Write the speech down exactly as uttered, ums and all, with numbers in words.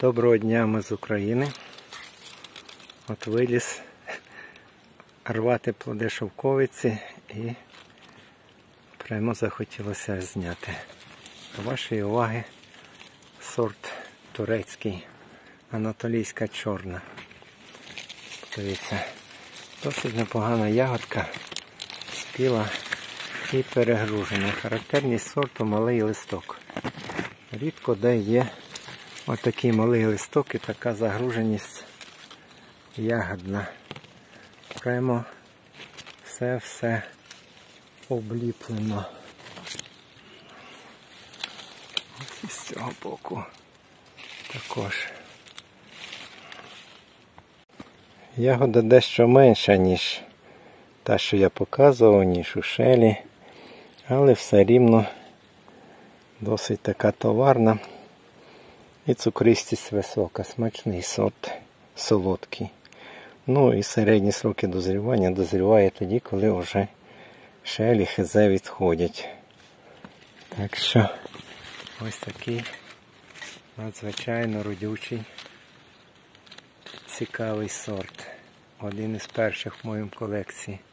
Доброго дня, ми з України. От виліз рвати плоди шовковиці і прямо захотілося зняти. До вашої уваги сорт турецький, анатолійська чорна. Дивіться, досить непогана ягодка, спіла і перегружена. Характерність сорту малий листок. Рідко де є отакий малий листок і така загруженість ягодна. Прямо все-все обліплено. Ось із цього боку також. Ягода дещо менша, ніж та, що я показував, ніж у шелі, але все рівно досить така товарна. І цукристість висока, смачний сорт, солодкий. Ну і середні сроки дозрівання дозріває тоді, коли вже шелі, хизе відходять. Так що ось такий надзвичайно родючий, цікавий сорт. Один із перших в моїй колекції.